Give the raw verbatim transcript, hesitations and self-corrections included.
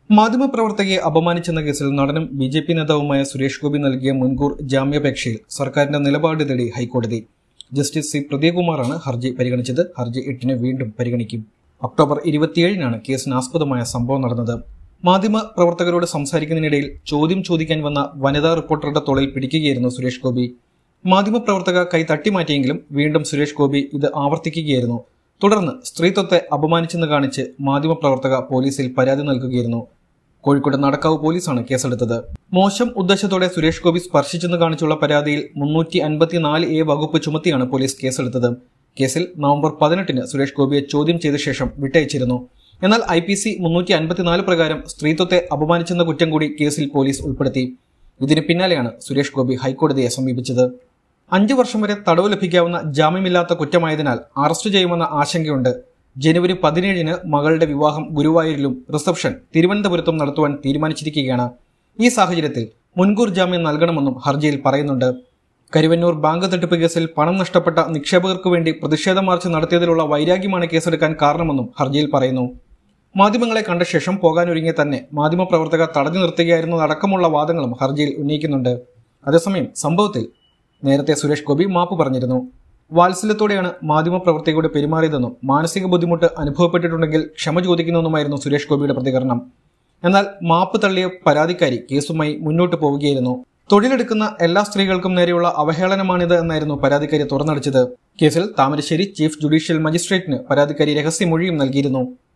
മാധ്യമപ്രവർത്തകയെ അപമാനിച്ചെന്ന കേസിൽ നടനും B J P നേതാവുമായ സുരേഷ് ഗോപി നൽകിയ മുൻകൂർ ജാമ്യാപേക്ഷയിൽ സർക്കാരിന്റെ നിലപാട് തേടി ഹൈക്കോടതി. ജസ്റ്റിസ് സി പ്രദീപ്കുമാറാണ് ഹർജി പരിഗണിച്ചത്. ഹർജി എട്ടിന് വീണ്ടും പരിഗണിക്കും. ഒക്ടോബർ ഇരുപത്തിയേഴിനാണ് കേസിനാസ്പദമായ സംഭവം നടന്നത്. മാധ്യമ പ്രവർത്തകരോട് സംസാരിക്കുന്നതിനിടയിൽ ചോദ്യം ചോദിക്കാൻ വന്ന വനിതാ റിപ്പോർട്ടറുടെ തോളിൽ പിടിക്കുകയായിരുന്നു സുരേഷ് ഗോപി. മാധ്യമപ്രവർത്തക കൈ തട്ടിമാറ്റിയെങ്കിലും വീണ്ടും സുരേഷ് ഗോപി ഇത് ആവർത്തിക്കുകയായിരുന്നു. തുടർന്ന് സ്ത്രീത്വത്തെ അപമാനിച്ചെന്ന് കാണിച്ച് മാധ്യമപ്രവർത്തക പോലീസിൽ പരാതി നൽകുകയായിരുന്നു. കോഴിക്കോട് നടക്കാവ് പോലീസാണ് കേസെടുത്തത്. മോശം ഉദ്ദേശത്തോടെ സുരേഷ് ഗോപി സ്പർശിച്ചെന്ന് കാണിച്ചുള്ള പരാതിയിൽ മുന്നൂറ്റി അൻപത്തിനാല് എ വകുപ്പ് ചുമത്തിയാണ് പോലീസ് കേസെടുത്തത്. കേസിൽ നവംബർ പതിനെട്ടിന് സുരേഷ് ഗോപിയെ ചോദ്യം ചെയ്ത ശേഷം വിട്ടയച്ചിരുന്നു. എന്നാൽ ഐ പി സി മുന്നൂറ്റി അൻപത്തിനാല് പ്രകാരം സ്ത്രീത്വത്തെ അപമാനിച്ചെന്ന കുറ്റം കൂടി കേസിൽ പോലീസ് ഉൾപ്പെടുത്തി. ഇതിന് പിന്നാലെയാണ് സുരേഷ് ഗോപി ഹൈക്കോടതിയെ സമീപിച്ചത്. അഞ്ചു വർഷം വരെ തടവ് ലഭിക്കാവുന്ന ജാമ്യമില്ലാത്ത കുറ്റമായതിനാൽ അറസ്റ്റ് ചെയ്യുമെന്ന ആശങ്കയുണ്ട്. ജനുവരി പതിനേഴിന് മകളുടെ വിവാഹം ഗുരുവായൂരിലും റിസപ്ഷൻ തിരുവനന്തപുരത്തും നടത്തുവാൻ തീരുമാനിച്ചിരിക്കുകയാണ്. ഈ സാഹചര്യത്തിൽ മുൻകൂർ ജാമ്യം നൽകണമെന്നും ഹർജിയിൽ പറയുന്നുണ്ട്. കരുവന്നൂർ ബാങ്ക് തട്ടിപ്പ് കേസിൽ പണം നഷ്ടപ്പെട്ട നിക്ഷേപകർക്ക് വേണ്ടി പ്രതിഷേധ മാർച്ച് നടത്തിയതിലുള്ള വൈരാഗ്യമാണ് കേസെടുക്കാൻ കാരണമെന്നും ഹർജിയിൽ പറയുന്നു. മാധ്യമങ്ങളെ കണ്ട ശേഷം പോകാനൊരുങ്ങിയ തന്നെ മാധ്യമപ്രവർത്തക തടഞ്ഞു നിർത്തുകയായിരുന്നതടക്കമുള്ള വാദങ്ങളും ഹർജിയിൽ ഉന്നയിക്കുന്നുണ്ട്. അതേസമയം സംഭവത്തിൽ നേരത്തെ സുരേഷ് ഗോപി മാപ്പ് പറഞ്ഞിരുന്നു. വാത്സല്യത്തോടെയാണ് മാധ്യമപ്രവർത്തകയോട് പെരുമാറിയതെന്നും മാനസിക ബുദ്ധിമുട്ട് അനുഭവപ്പെട്ടിട്ടുണ്ടെങ്കിൽ ക്ഷമ ചോദിക്കുന്നുവെന്നുമായിരുന്നു സുരേഷ് ഗോപിയുടെ പ്രതികരണം. എന്നാൽ മാപ്പ് തള്ളിയ പരാതിക്കാരി കേസുമായി മുന്നോട്ട് പോവുകയായിരുന്നു. തൊഴിലെടുക്കുന്ന എല്ലാ സ്ത്രീകൾക്കും നേരെയുള്ള അവഹേളനമാണിത് എന്നായിരുന്നു പരാതിക്കാരി തുറന്നടിച്ചത്. കേസിൽ താമരശ്ശേരി ചീഫ് ജുഡീഷ്യൽ മജിസ്ട്രേറ്റിന് പരാതിക്കാരി രഹസ്യമൊഴിയും നൽകിയിരുന്നു.